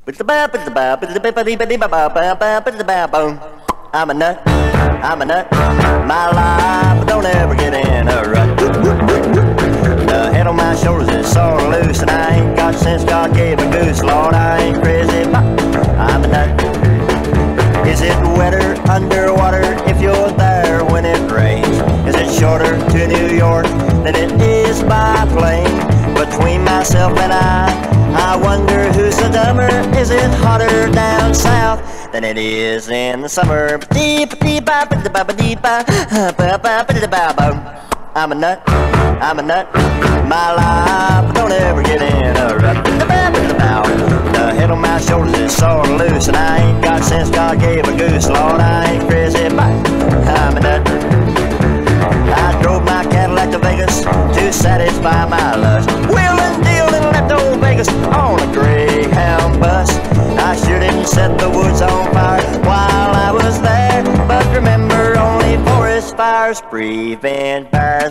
I'm a nut, I'm a nut. My life don't ever get in a rut. The head on my shoulders is sort of loose, and I ain't got sense God gave a goose. Lord, I ain't crazy, but I'm a nut. Is it wetter underwater if you're there when it rains? Is it shorter to New York than it is by plane? Between myself and I wonder who's the dumber. Is it hotter down south than it is in the summer? I'm a nut, I'm a nut. My life don't ever get in a rut. The head on my shoulders is sort of loose, and I ain't got sense God gave a goose. Lord, I ain't crazy, but I'm a nut. I drove my Cadillac to Vegas to satisfy my lust. Wheeling, dealing, left old Vegas on a Greyhound bus. I sure didn't set the woods on fire while I was there, but remember, only forest fires prevent fires.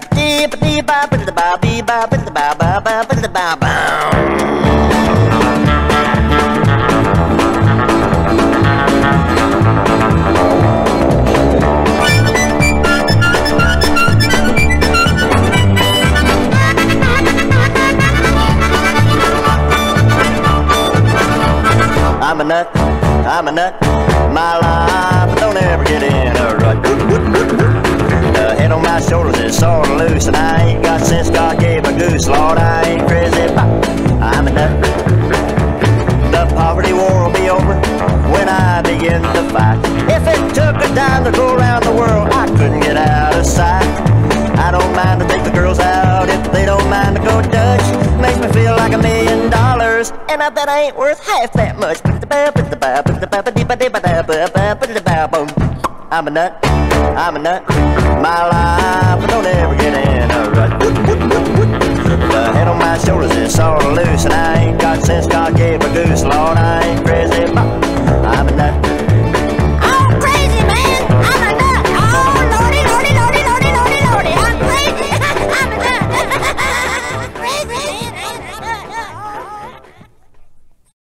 I'm a nut, I'm a nut. My life don't ever get in a rut. The head on my shoulders is sort of loose, and I ain't got sense God gave a goose. Lord, I ain't crazy, but I'm a nut. The poverty war will be over when I begin to fight. If it took a dime to go around the world, I couldn't get out of sight. I don't mind to take the girls out if they don't mind to go Dutch. Makes me feel like $1 million, and I bet I ain't worth half that much. I'm a nut, I'm a nut. My life don't ever get in a rut. The head on my shoulders is sort of loose, and I ain't got sense God gave a goose. Lord, I